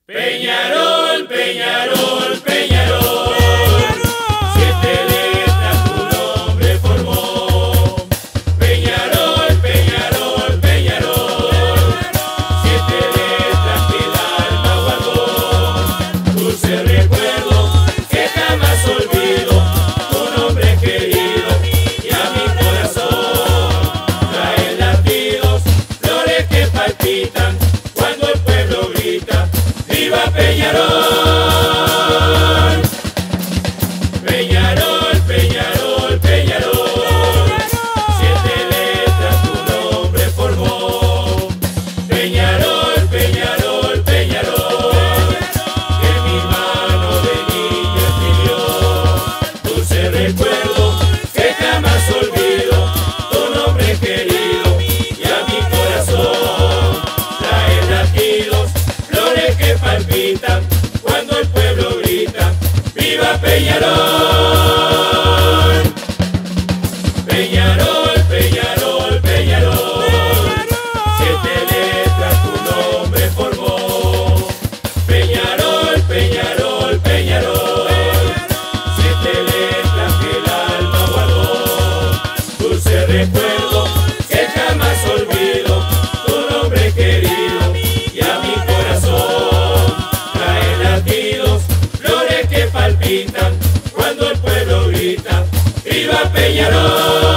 Peñarol, Peñarol, Peñarol, 7 letras tu nombre formó. Peñarol, Peñarol, Peñarol, 7 letras que el alma guardó. Dulce recuerdo que jamás olvido, tu nombre querido y a mi corazón trae latidos, flores que palpitan cuando el pueblo grita. ¡Viva Peñarol! Peñarol, Peñarol, Peñarol, 7 letras tu nombre formó. Peñarol, Peñarol, Peñarol, que mi mano de niño escribió. Dulce recuerdo que jamás olvido, tu nombre querido y a mi corazón trae latidos, flores que palpitan cuando el pueblo grita. ¡Viva Peñarol! Peñarol, Peñarol, Peñarol, 7 letras tu nombre formó. Peñarol, Peñarol, Peñarol, 7 letras que el alma guardó. Dulce recuerdo que jamás olvido, tu nombre querido y a mi corazón trae latidos, flores que palpitan cuando el pueblo grita. ¡Viva Peñarol!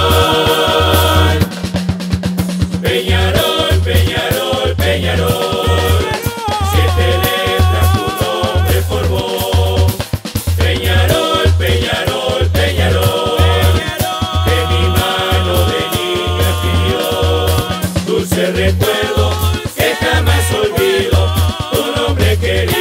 Peñarol, Peñarol, Peñarol, 7 letras tu nombre formó. Peñarol, Peñarol, Peñarol, que mi mano de niño escribió. Dulce recuerdo que jamás olvido, tu nombre querido